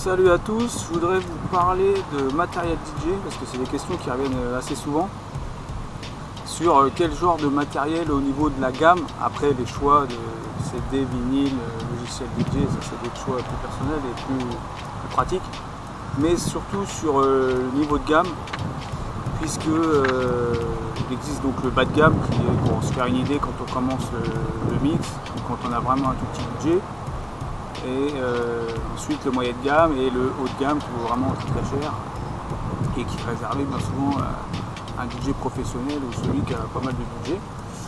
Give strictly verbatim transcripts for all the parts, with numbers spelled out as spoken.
Salut à tous, je voudrais vous parler de matériel D J parce que c'est des questions qui reviennent assez souvent sur quel genre de matériel au niveau de la gamme. Après les choix de C D, vinyle, logiciel D J, ça c'est des choix plus personnels et plus, plus pratiques, mais surtout sur le niveau de gamme, puisque euh, il existe donc le bas de gamme qui est pour se faire une idée quand on commence le, le mix ou quand on a vraiment un tout petit budget. Et euh, ensuite le moyen de gamme et le haut de gamme qui vaut vraiment très cher et qui est réservé bien souvent à un D J professionnel ou celui qui a pas mal de budget.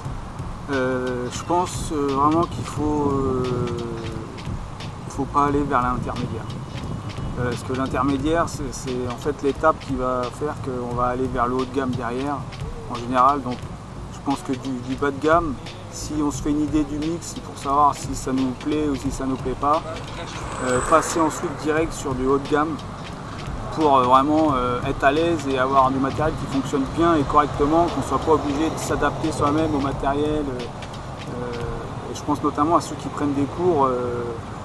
Euh, je pense euh, vraiment qu'il faut, euh, faut pas aller vers l'intermédiaire. Euh, parce que l'intermédiaire c'est en fait l'étape qui va faire qu'on va aller vers le haut de gamme derrière en général. Donc je pense que du, du bas de gamme, si on se fait une idée du mix pour savoir si ça nous plaît ou si ça ne nous plaît pas, euh, passer ensuite direct sur du haut de gamme pour euh, vraiment euh, être à l'aise et avoir du matériel qui fonctionne bien et correctement, qu'on ne soit pas obligé de s'adapter soi-même au matériel. Euh, euh, et je pense notamment à ceux qui prennent des cours euh,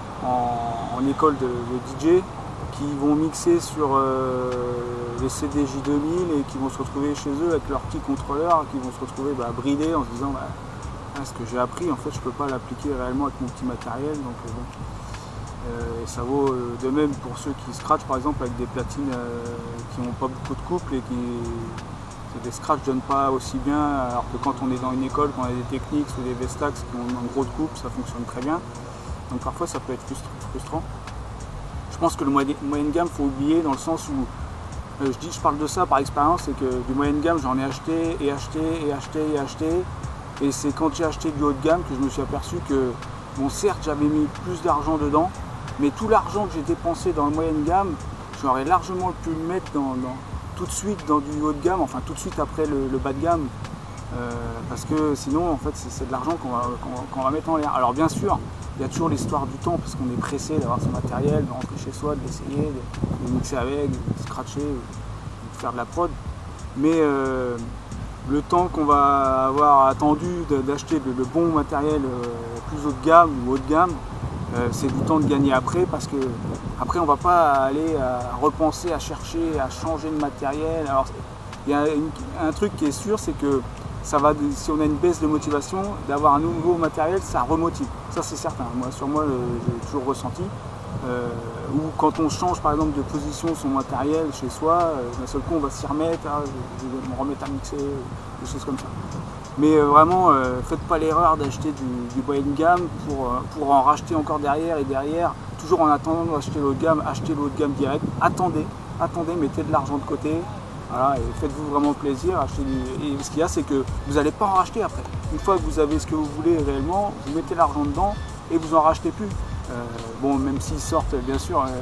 en, en école de, de D J, qui vont mixer sur euh, les C D J deux mille et qui vont se retrouver chez eux avec leur petit contrôleur, qui vont se retrouver bah, bridés en se disant bah, ah, ce que j'ai appris, en fait, je ne peux pas l'appliquer réellement avec mon petit matériel. Donc, euh, bon. euh, et ça vaut euh, de même pour ceux qui scratchent, par exemple, avec des platines euh, qui n'ont pas beaucoup de couple et qui des scratchs ne donnent pas aussi bien, alors que quand on est dans une école, quand on a des techniques ou des Vestax qui ont un gros de couple, ça fonctionne très bien. Donc parfois, ça peut être frustrant. Je pense que le moyen de gamme, il faut oublier dans le sens où euh, je dis, je parle de ça par expérience, c'est que du moyen de gamme, j'en ai acheté et acheté et acheté et acheté. Et c'est quand j'ai acheté du haut de gamme que je me suis aperçu que, bon certes j'avais mis plus d'argent dedans, mais tout l'argent que j'ai dépensé dans le moyen de gamme, j'aurais largement pu le mettre dans, dans, tout de suite dans du haut de gamme, enfin tout de suite après le, le bas de gamme, euh, parce que sinon en fait c'est de l'argent qu'on va, qu'on, qu'on va mettre en l'air. Alors bien sûr, il y a toujours l'histoire du temps, parce qu'on est pressé d'avoir son matériel, de rentrer chez soi, de l'essayer, de, de mixer avec, de scratcher, de faire de la prod, mais euh, le temps qu'on va avoir attendu d'acheter le, le bon matériel euh, plus haut de gamme ou haut de gamme, euh, c'est du temps de gagner après, parce que après on va pas aller à repenser, à chercher, à changer de matériel. Alors il y a une, un truc qui est sûr, c'est que ça va, si on a une baisse de motivation, d'avoir un nouveau matériel, ça remotive. Ça c'est certain. Moi, sur moi, j'ai toujours ressenti. Euh, ou quand on change par exemple de position son matériel chez soi, euh, d'un seul coup on va s'y remettre, ah, je, je vais me remettre à mixer, des choses comme ça. Mais euh, vraiment, euh, faites pas l'erreur d'acheter du, du moyen de gamme pour, euh, pour en racheter encore derrière et derrière, toujours en attendant d'acheter le haut de gamme, achetez le haut de gamme direct, attendez, attendez, mettez de l'argent de côté, voilà, et faites-vous vraiment plaisir, achetez du... Et ce qu'il y a, c'est que vous n'allez pas en racheter après. Une fois que vous avez ce que vous voulez réellement, vous mettez l'argent dedans et vous en rachetez plus. Euh, bon, même s'ils sortent, bien sûr, euh,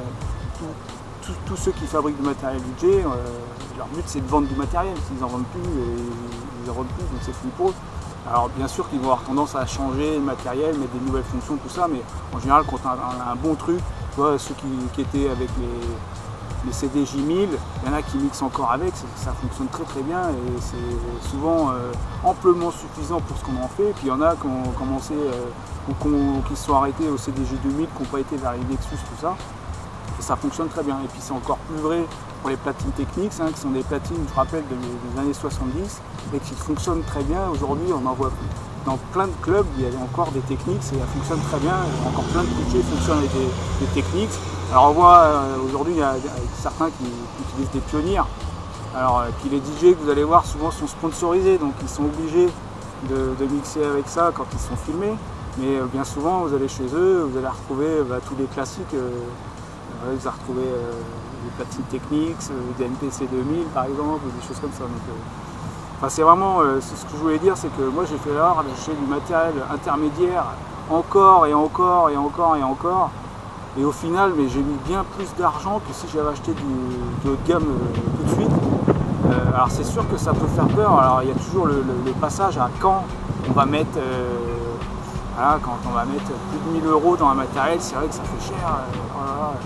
tous ceux qui fabriquent du matériel D J, euh, leur but c'est de vendre du matériel. S'ils n'en vendent plus, et ils en vendent plus, donc c'est fini pour eux. Alors bien sûr qu'ils vont avoir tendance à changer le matériel, mettre des nouvelles fonctions, tout ça, mais en général quand on a un, un bon truc, tu vois, ceux qui, qui étaient avec les, les C D J mille, il y en a qui mixent encore avec, ça fonctionne très très bien et c'est souvent euh, amplement suffisant pour ce qu'on en fait. Et puis il y en a qui ont commencé, euh, ou qui se sont arrêtés au C D J deux mille, qui n'ont pas été vers les Nexus, tout ça. Et ça fonctionne très bien. Et puis c'est encore plus vrai pour les platines techniques, hein, qui sont des platines, je rappelle, de, des années soixante-dix, et qui fonctionnent très bien. Aujourd'hui, on en voit dans plein de clubs, il y a encore des techniques, et ça fonctionne très bien. Il y a encore plein de D J qui fonctionnent avec des, des techniques. Alors on voit euh, aujourd'hui, il y a certains qui, qui utilisent des pionniers. Alors, euh, puis les D J que vous allez voir souvent sont sponsorisés, donc ils sont obligés de, de mixer avec ça quand ils sont filmés. Mais euh, bien souvent, vous allez chez eux, vous allez retrouver bah, tous les classiques. Euh, vous allez retrouver euh, des platines techniques, euh, des M P C deux mille par exemple, ou des choses comme ça. Donc, euh, enfin, c'est vraiment, euh, ce que je voulais dire, c'est que moi j'ai fait l'erreur d'acheter du matériel intermédiaire encore et encore et encore et encore. Et au final, mais j'ai mis bien plus d'argent que si j'avais acheté du, du haut de gamme euh, tout de suite. Euh, alors c'est sûr que ça peut faire peur. Alors il y a toujours le, le, le passage à quand on va mettre, euh, voilà, quand on va mettre plus de mille euros dans un matériel, c'est vrai que ça fait cher. Euh, oh là là,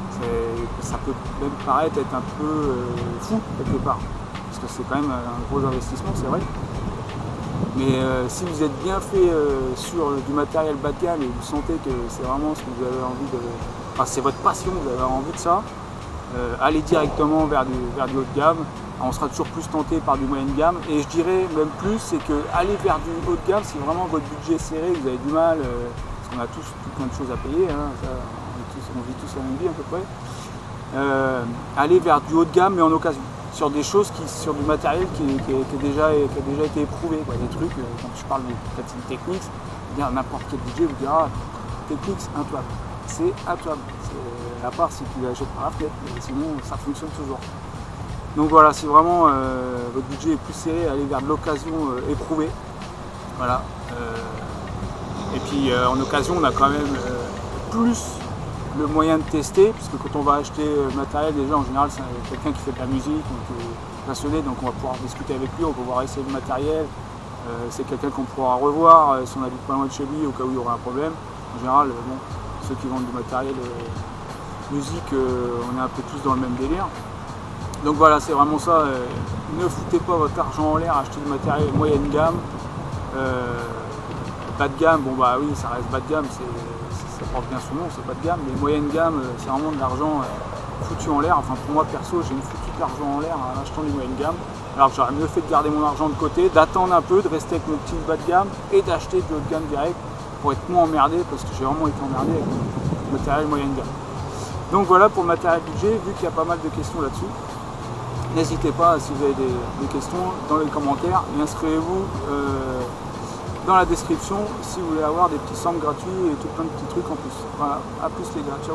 ça peut même paraître être un peu euh, fou quelque part, parce que c'est quand même un gros investissement, c'est vrai. Mais euh, si vous êtes bien fait euh, sur du matériel bas de gamme et vous sentez que c'est vraiment ce que vous avez envie de... Enfin, c'est votre passion, vous avez envie de ça, euh, allez directement vers du, vers du haut de gamme. Alors, on sera toujours plus tenté par du moyen de gamme. Et je dirais même plus, c'est que aller vers du haut de gamme, si vraiment votre budget est serré, vous avez du mal, euh, parce qu'on a tous tout plein de choses à payer, hein, ça, on, est tous, on vit tous la même vie à peu près. Euh, aller vers du haut de gamme mais en occasion. Sur des choses qui, sur du matériel qui, qui, qui, a, déjà, qui a déjà été éprouvé, quoi. Des trucs, euh, quand je parle de platine Technics, n'importe quel budget vous dira Technics intuable. C'est intuable. À part si tu l'achètes par la fenêtre, mais sinon ça fonctionne toujours. Donc voilà, si vraiment euh, votre budget est plus serré, allez vers de l'occasion euh, éprouvée. Voilà. Euh, et puis euh, en occasion, on a quand même euh, plus le moyen de tester, puisque quand on va acheter le matériel, déjà en général c'est quelqu'un qui fait de la musique, donc euh, passionné, donc on va pouvoir discuter avec lui, on va pouvoir essayer le matériel, euh, c'est quelqu'un qu'on pourra revoir euh, si on habite pas loin de chez lui au cas où il y aura un problème. En général, euh, bon, ceux qui vendent du matériel euh, musique, euh, on est un peu tous dans le même délire. Donc voilà, c'est vraiment ça, euh, ne foutez pas votre argent en l'air, achetez du matériel moyenne gamme. Euh, bas de gamme, bon bah oui, ça reste bas de gamme, c'est ça porte bien son nom, c'est pas de gamme, mais moyenne gamme, c'est vraiment de l'argent foutu en l'air. Enfin, pour moi perso, j'ai foutu de l'argent en l'air en achetant du moyenne gamme. Alors j'aurais mieux fait de garder mon argent de côté, d'attendre un peu, de rester avec mon petit bas de gamme et d'acheter du haut de gamme direct pour être moins emmerdé, parce que j'ai vraiment été emmerdé avec le matériel moyenne gamme. Donc voilà pour le matériel budget, vu qu'il y a pas mal de questions là-dessus. N'hésitez pas, si vous avez des, des questions, dans les commentaires, et inscrivez-vous euh, dans la description si vous voulez avoir des petits samples gratuits et tout plein de petits trucs en plus. Voilà, à plus les gars,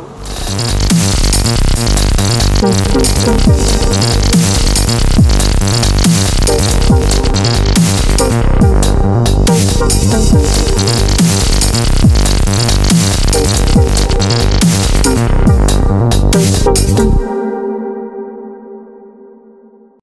ciao.